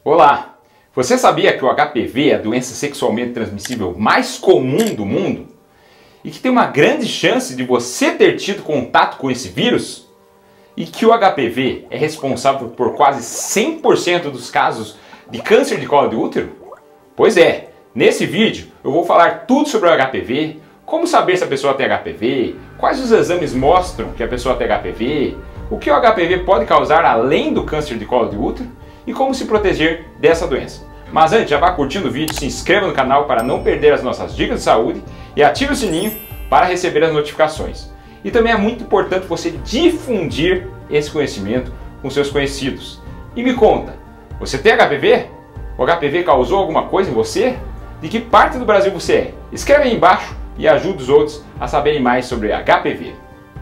Olá! Você sabia que o HPV é a doença sexualmente transmissível mais comum do mundo? E que tem uma grande chance de você ter tido contato com esse vírus? E que o HPV é responsável por quase 100% dos casos de câncer de colo de útero? Pois é, nesse vídeo eu vou falar tudo sobre o HPV, como saber se a pessoa tem HPV, quais os exames mostram que a pessoa tem HPV, o que o HPV pode causar além do câncer de colo de útero e como se proteger dessa doença. Mas antes, já vá curtindo o vídeo, se inscreva no canal para não perder as nossas dicas de saúde e ative o sininho para receber as notificações. E também é muito importante você difundir esse conhecimento com seus conhecidos. E me conta, você tem HPV? O HPV causou alguma coisa em você? De que parte do Brasil você é? Escreve aí embaixo e ajude os outros a saberem mais sobre HPV.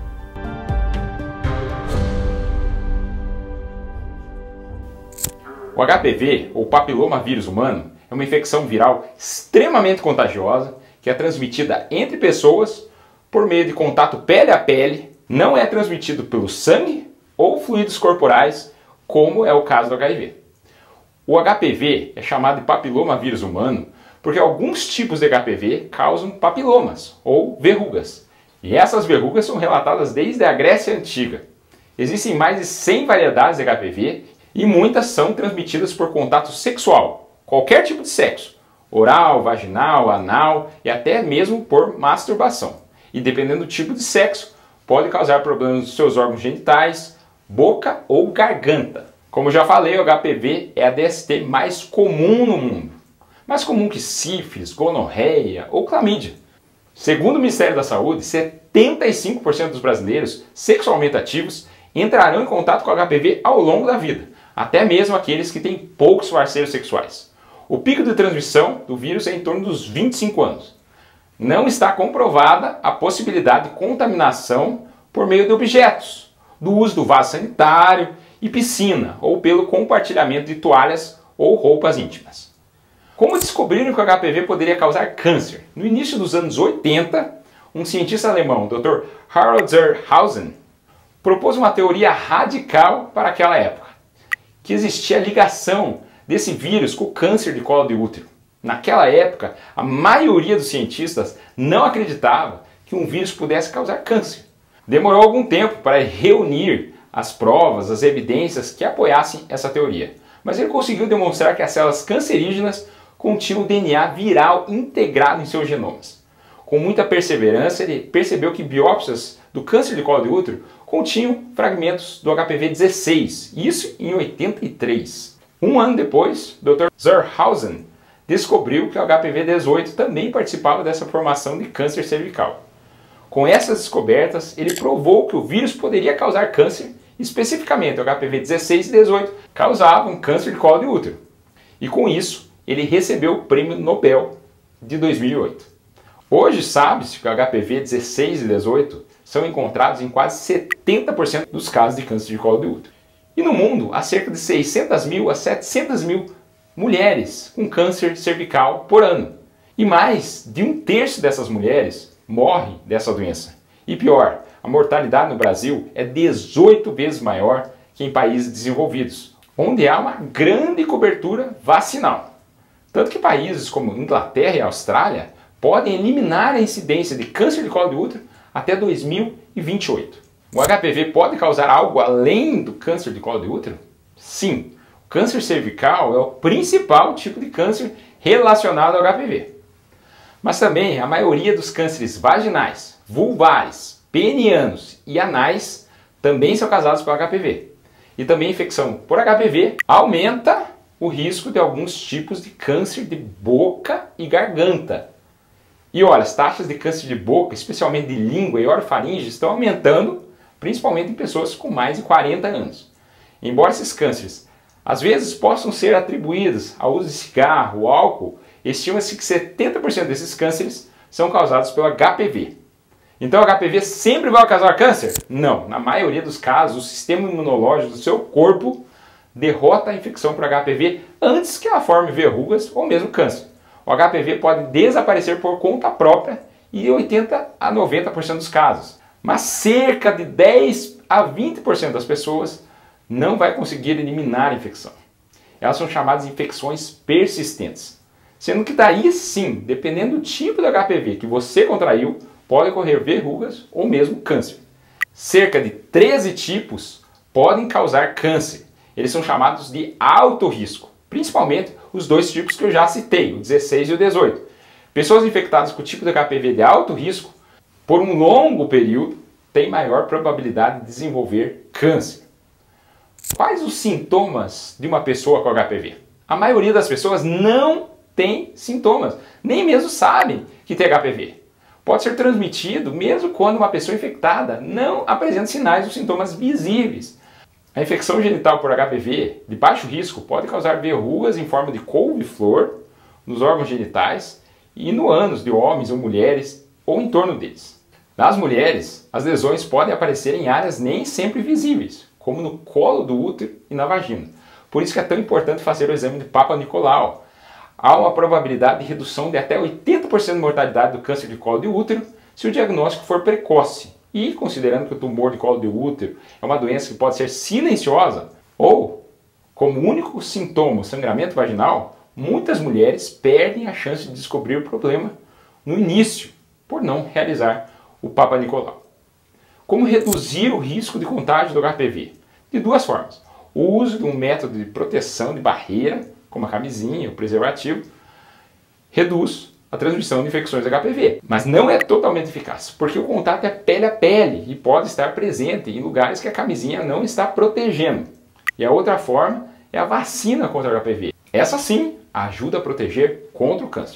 O HPV, ou papilomavírus humano, é uma infecção viral extremamente contagiosa que é transmitida entre pessoas por meio de contato pele a pele, não é transmitido pelo sangue ou fluidos corporais, como é o caso do HIV. O HPV é chamado de papilomavírus humano porque alguns tipos de HPV causam papilomas ou verrugas. E essas verrugas são relatadas desde a Grécia Antiga. Existem mais de 100 variedades de HPV e muitas são transmitidas por contato sexual, qualquer tipo de sexo, oral, vaginal, anal e até mesmo por masturbação. E dependendo do tipo de sexo, pode causar problemas nos seus órgãos genitais, boca ou garganta. Como já falei, o HPV é a DST mais comum no mundo. Mais comum que sífilis, gonorreia ou clamídia. Segundo o Ministério da Saúde, 75% dos brasileiros sexualmente ativos entrarão em contato com o HPV ao longo da vida, até mesmo aqueles que têm poucos parceiros sexuais. O pico de transmissão do vírus é em torno dos 25 anos. Não está comprovada a possibilidade de contaminação por meio de objetos, do uso do vaso sanitário e piscina, ou pelo compartilhamento de toalhas ou roupas íntimas. Como descobriram que o HPV poderia causar câncer? No início dos anos 80, um cientista alemão, Dr. Harald Zerhausen, propôs uma teoria radical para aquela época, que existia ligação desse vírus com o câncer de colo de útero. Naquela época, a maioria dos cientistas não acreditava que um vírus pudesse causar câncer. Demorou algum tempo para reunir as provas, as evidências que apoiassem essa teoria. Mas ele conseguiu demonstrar que as células cancerígenas continham o DNA viral integrado em seus genomas. Com muita perseverança, ele percebeu que biópsias do câncer de colo de útero continham fragmentos do HPV-16, isso em 83. Um ano depois, Dr. Zerhausen descobriu que o HPV-18 também participava dessa formação de câncer cervical. Com essas descobertas, ele provou que o vírus poderia causar câncer, especificamente o HPV-16 e 18 causavam câncer de colo de útero. E com isso, ele recebeu o Prêmio Nobel de 2008. Hoje sabe-se que o HPV-16 e 18 são encontrados em quase 70% dos casos de câncer de colo de útero. E no mundo, há cerca de 600 mil a 700 mil mulheres com câncer cervical por ano. E mais de um terço dessas mulheres morre dessa doença. E pior, a mortalidade no Brasil é 18 vezes maior que em países desenvolvidos, onde há uma grande cobertura vacinal. Tanto que países como Inglaterra e Austrália podem eliminar a incidência de câncer de colo de útero até 2028. O HPV pode causar algo além do câncer de colo de útero? Sim, o câncer cervical é o principal tipo de câncer relacionado ao HPV. Mas também a maioria dos cânceres vaginais, vulvares, penianos e anais também são causados pelo HPV. E também a infecção por HPV aumenta o risco de alguns tipos de câncer de boca e garganta. E olha, as taxas de câncer de boca, especialmente de língua e orofaringe, estão aumentando, principalmente em pessoas com mais de 40 anos. Embora esses cânceres às vezes possam ser atribuídos ao uso de cigarro ou álcool, estima-se que 70% desses cânceres são causados pelo HPV. Então o HPV sempre vai causar câncer? Não, na maioria dos casos o sistema imunológico do seu corpo derrota a infecção por HPV antes que ela forme verrugas ou mesmo câncer. O HPV pode desaparecer por conta própria em 80 a 90% dos casos. Mas cerca de 10 a 20% das pessoas não vai conseguir eliminar a infecção. elas são chamadas de infecções persistentes. Sendo que daí sim, dependendo do tipo de HPV que você contraiu, pode ocorrer verrugas ou mesmo câncer. Cerca de 13 tipos podem causar câncer. Eles são chamados de alto risco, principalmente os dois tipos que eu já citei, o 16 e o 18. Pessoas infectadas com o tipo de HPV de alto risco, por um longo período, têm maior probabilidade de desenvolver câncer. Quais os sintomas de uma pessoa com HPV? A maioria das pessoas não tem sintomas, nem mesmo sabem que tem HPV. Pode ser transmitido mesmo quando uma pessoa infectada não apresenta sinais ou sintomas visíveis. A infecção genital por HPV de baixo risco pode causar verrugas em forma de couve-flor nos órgãos genitais e no ânus de homens ou mulheres ou em torno deles. Nas mulheres, as lesões podem aparecer em áreas nem sempre visíveis, como no colo do útero e na vagina. Por isso que é tão importante fazer o exame de Papa Nicolau. Há uma probabilidade de redução de até 80% de mortalidade do câncer de colo de útero se o diagnóstico for precoce. E, considerando que o tumor de colo de útero é uma doença que pode ser silenciosa, ou, como único sintoma, o sangramento vaginal, muitas mulheres perdem a chance de descobrir o problema no início, por não realizar o Papa Nicolau. Como reduzir o risco de contágio do HPV? De duas formas. O uso de um método de proteção de barreira, como a camisinha, o preservativo, reduz a transmissão de infecções HPV. Mas não é totalmente eficaz, porque o contato é pele a pele e pode estar presente em lugares que a camisinha não está protegendo. E a outra forma é a vacina contra o HPV. Essa sim ajuda a proteger contra o câncer.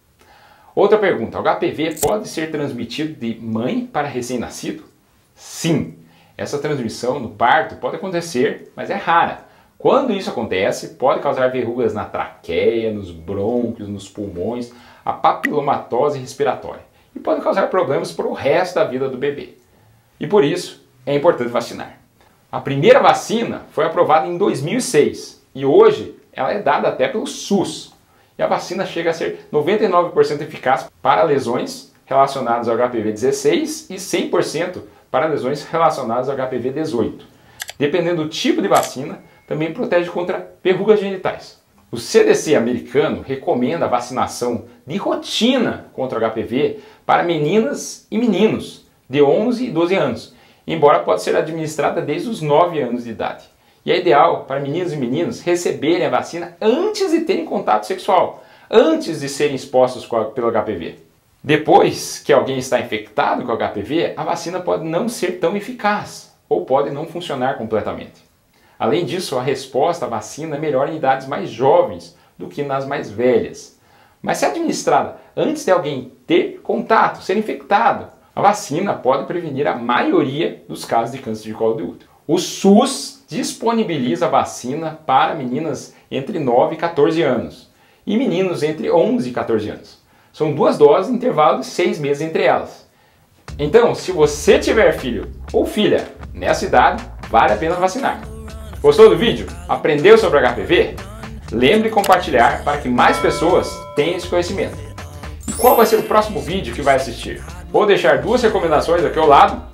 Outra pergunta, o HPV pode ser transmitido de mãe para recém-nascido? Sim, essa transmissão no parto pode acontecer, mas é rara. Quando isso acontece, pode causar verrugas na traqueia, nos brônquios, nos pulmões, a papilomatose respiratória e pode causar problemas para o resto da vida do bebê. E por isso é importante vacinar. A primeira vacina foi aprovada em 2006 e hoje ela é dada até pelo SUS. E a vacina chega a ser 99% eficaz para lesões relacionadas ao HPV-16 e 100% para lesões relacionadas ao HPV-18. Dependendo do tipo de vacina, também protege contra verrugas genitais. O CDC americano recomenda a vacinação de rotina contra o HPV para meninas e meninos de 11 e 12 anos, embora possa ser administrada desde os 9 anos de idade. E é ideal para meninos e meninas receberem a vacina antes de terem contato sexual, antes de serem expostos pelo HPV. Depois que alguém está infectado com HPV, a vacina pode não ser tão eficaz ou pode não funcionar completamente. Além disso, a resposta à vacina é melhor em idades mais jovens do que nas mais velhas. Mas se administrada antes de alguém ter contato, ser infectado, a vacina pode prevenir a maioria dos casos de câncer de colo de útero. O SUS disponibiliza a vacina para meninas entre 9 e 14 anos e meninos entre 11 e 14 anos. São 2 doses em intervalo de 6 meses entre elas. Então, se você tiver filho ou filha nessa idade, vale a pena vacinar. Gostou do vídeo? Aprendeu sobre HPV? Lembre de compartilhar para que mais pessoas tenham esse conhecimento. E qual vai ser o próximo vídeo que vai assistir? Vou deixar 2 recomendações aqui ao lado.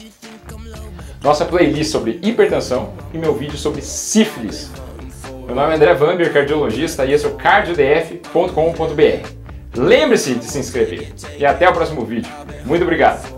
Nossa playlist sobre hipertensão e meu vídeo sobre sífilis. Meu nome é André Vamber, cardiologista, e esse é o cardiodf.com.br. Lembre-se de se inscrever. E até o próximo vídeo. Muito obrigado!